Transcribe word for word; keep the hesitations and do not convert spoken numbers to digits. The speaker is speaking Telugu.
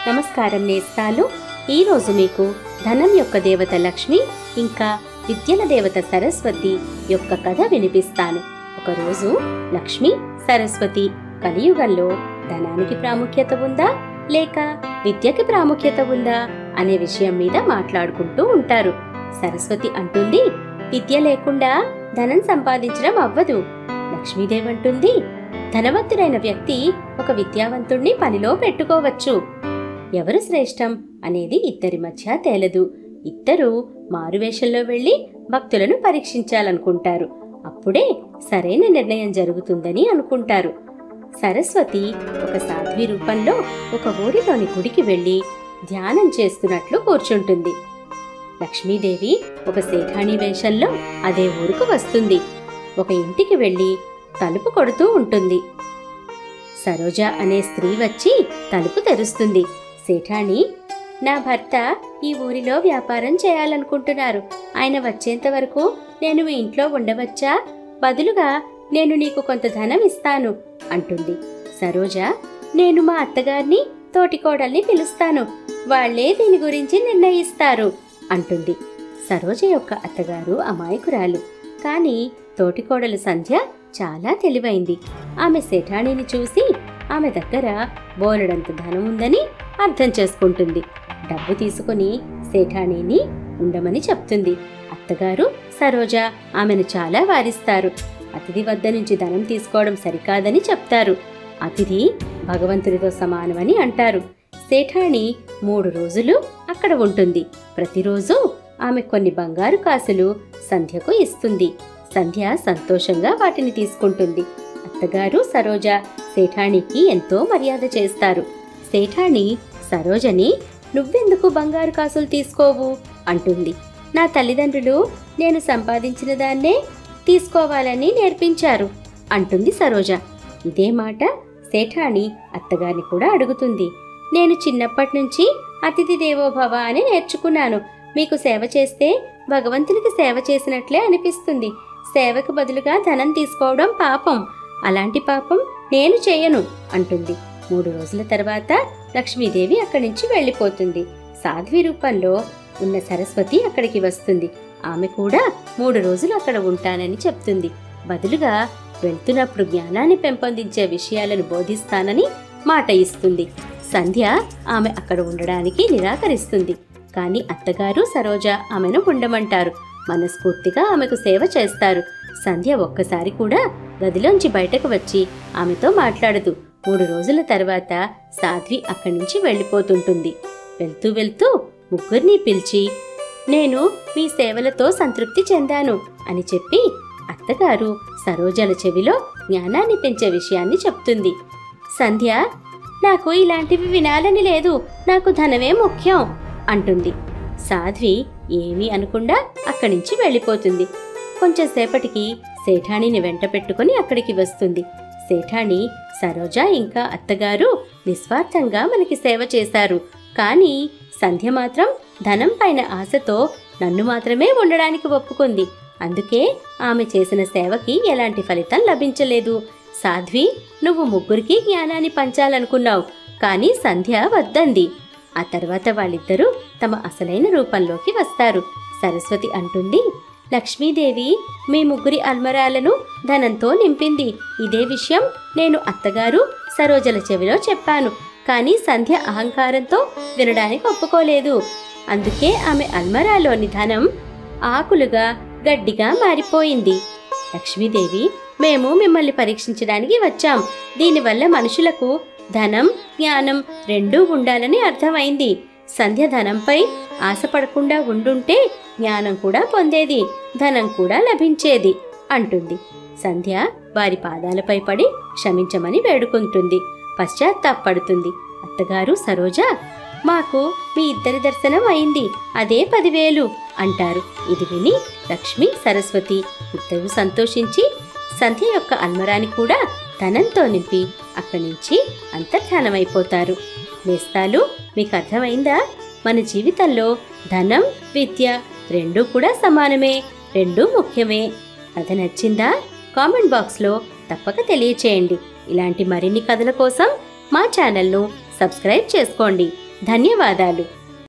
నమస్కారం నేస్తాలు. ఈరోజు మీకు ధనం యొక్క దేవత లక్ష్మి ఇంకా విద్యల దేవత సరస్వతి యొక్క కథ వినిపిస్తాను. ఒకరోజు లక్ష్మి సరస్వతి కలియుగంలో ధనానికి ప్రాముఖ్యత ఉందా లేక విద్యకి ప్రాముఖ్యత ఉందా అనే విషయం మీద మాట్లాడుకుంటూ ఉంటారు. సరస్వతి అంటుంది, విద్య లేకుండా ధనం సంపాదించడం అవ్వదు. లక్ష్మీదేవి అంటుంది, ధనవంతుడైన వ్యక్తి ఒక విద్యావంతుణ్ణి పనిలో పెట్టుకోవచ్చు. ఎవరు శ్రేష్టం అనేది ఇద్దరి మధ్య తేలదు. ఇద్దరు మారువేషంలో వెళ్లి భక్తులను పరీక్షించాలనుకుంటారు. అప్పుడే సరైన నిర్ణయం జరుగుతుందని అనుకుంటారు. సరస్వతి ఒక సాధ్వి రూపంలో ఒక ఊరిలోని గుడికి వెళ్లి ధ్యానం చేస్తున్నట్లు కూర్చుంటుంది. లక్ష్మీదేవి ఒక సేఠాణి వేషంలో అదే ఊరుకు వస్తుంది. ఒక ఇంటికి వెళ్లి తలుపు కొడుతూ ఉంటుంది. సరోజ అనే స్త్రీ వచ్చి తలుపు తెరుస్తుంది. సేఠాణి, నా భర్త ఈ ఊరిలో వ్యాపారం చేయాలనుకుంటున్నారు. ఆయన వచ్చేంత వరకు నేను మీ ఇంట్లో ఉండవచ్చా? బదులుగా నేను నీకు కొంత ధనం ఇస్తాను అంటుంది. సరోజ, నేను మా అత్తగారిని తోటికోడల్ని పిలుస్తాను, వాళ్లే దీని గురించి నిర్ణయిస్తారు అంటుంది. సరోజ యొక్క అత్తగారు అమాయకురాలు, కానీ తోటికోడలు సంధ్య చాలా తెలివైంది. ఆమె సేఠాణిని చూసి ఆమె దగ్గర బోలెడంత ధనం ఉందని అర్థం చేసుకుంటుంది. డబ్బు తీసుకుని సేఠాణిని ఉండమని చెప్తుంది. అత్తగారు సరోజ ఆమెను చాలా వారిస్తారు. అతిథి వద్ద నుంచి ధనం తీసుకోవడం సరికాదని చెప్తారు. అతిథి భగవంతుడితో సమానమని అంటారు. సేఠాణి మూడు రోజులు అక్కడ ఉంటుంది. ప్రతిరోజు ఆమె కొన్ని బంగారు కాసులు సంధ్యకు ఇస్తుంది. సంధ్య సంతోషంగా వాటిని తీసుకుంటుంది. అత్తగారు సరోజ సేఠాణికి ఎంతో మర్యాద చేస్తారు. సేఠాణి సరోజని, నువ్వెందుకు బంగారు కాసులు తీసుకోవు అంటుంది. నా తల్లిదండ్రులు నేను సంపాదించిన దాన్నే తీసుకోవాలని నేర్పించారు అంటుంది సరోజ. ఇదే మాట సేఠాణి అత్తగారిని కూడా అడుగుతుంది. నేను చిన్నప్పటి నుంచి అతిథి దేవోభవ అని నేర్చుకున్నాను. మీకు సేవ చేస్తే భగవంతునికి సేవ చేసినట్లే అనిపిస్తుంది. సేవకు బదులుగా ధనం తీసుకోవడం పాపం. అలాంటి పాపం నేను చేయను అంటుంది. మూడు రోజుల తర్వాత లక్ష్మీదేవి అక్కడి నుంచి వెళ్ళిపోతుంది. సాధ్వి రూపంలో ఉన్న సరస్వతి అక్కడికి వస్తుంది. ఆమె కూడా మూడు రోజులు అక్కడ ఉంటానని చెప్తుంది. బదులుగా వెళ్తున్నప్పుడు జ్ఞానాన్ని పెంపొందించే విషయాలను బోధిస్తానని మాట ఇస్తుంది. సంధ్య ఆమె అక్కడ ఉండడానికి నిరాకరిస్తుంది. కానీ అత్తగారు సరోజ ఆమెను ఉండమంటారు. మనస్ఫూర్తిగా ఆమెకు సేవ చేస్తారు. సంధ్య ఒక్కసారి కూడా గదిలోంచి బయటకు వచ్చి ఆమెతో మాట్లాడదు. మూడు రోజుల తర్వాత సాధ్వి అక్కడి నుంచి వెళ్ళిపోతుంటుంది. వెళ్తూ వెళ్తూ ముగ్గురిని పిలిచి, నేను మీ సేవలతో సంతృప్తి చెందాను అని చెప్పి అత్తగారు సరోజల చెవిలో జ్ఞానాన్ని పెంచే విషయాన్ని చెప్తుంది. సంధ్య, నాకు ఇలాంటివి వినాలని లేదు, నాకు ధనమే ముఖ్యం అంటుంది. సాధ్వి ఏమీ అనకుండా అక్కడి నుంచి వెళ్ళిపోతుంది. కొంచెం సేపటికి సేఠాణిని వెంట పెట్టుకుని అక్కడికి వస్తుంది. సేఠాణి, సరోజ ఇంకా అత్తగారు నిస్వార్థంగా మనకి సేవ చేశారు. కానీ సంధ్య మాత్రం ధనం పైన ఆశతో నన్ను మాత్రమే ఉండడానికి ఒప్పుకుంది. అందుకే ఆమె చేసిన సేవకి ఎలాంటి ఫలితం లభించలేదు. సాధ్వి, నువ్వు ముగ్గురికి జ్ఞానాన్ని పంచాలనుకున్నావు, కానీ సంధ్య వద్దంది. ఆ తర్వాత వాళ్ళిద్దరూ తమ అసలైన రూపంలోకి వస్తారు. సరస్వతి అంటుంది, లక్ష్మీదేవి మీ ముగ్గురి అల్మరాలను ధనంతో నింపింది. ఇదే విషయం నేను అత్తగారు సరోజల చెవిలో చెప్పాను. కానీ సంధ్య అహంకారంతో వినడానికి ఒప్పుకోలేదు. అందుకే ఆమె అల్మరాలోని ధనం ఆకులుగా గడ్డిగా మారిపోయింది. లక్ష్మీదేవి, మేము మిమ్మల్ని పరీక్షించడానికి వచ్చాం. దీనివల్ల మనుషులకు ధనం జ్ఞానం రెండూ ఉండాలని అర్థమైంది. సంధ్య ధనంపై ఆశపడకుండా ఉండుంటే జ్ఞానం కూడా పొందేది, ధనం కూడా లభించేది అంటుంది. సంధ్య వారి పాదాలపై పడి క్షమించమని వేడుకుంటుంది. పశ్చాత్తాపడుతుంది. అత్తగారు సరోజ, మాకు మీ ఇద్దరి దర్శనం అయింది, అదే పదివేలు అంటారు. ఇది విని లక్ష్మి సరస్వతి ఇద్దరు సంతోషించి సంధ్య యొక్క అల్మరాని కూడా ధనంతో నింపి అక్కడి నుంచి అంతర్ధానమైపోతారు. నేస్తాలు, మీకు అర్థమైందా? మన జీవితంలో ధనం విద్య రెండూ కూడా సమానమే, రెండూ ముఖ్యమే. కథ నచ్చిందా? కామెంట్ బాక్స్లో తప్పక తెలియచేయండి. ఇలాంటి మరిన్ని కథల కోసం మా ఛానల్ను సబ్స్క్రైబ్ చేసుకోండి. ధన్యవాదాలు.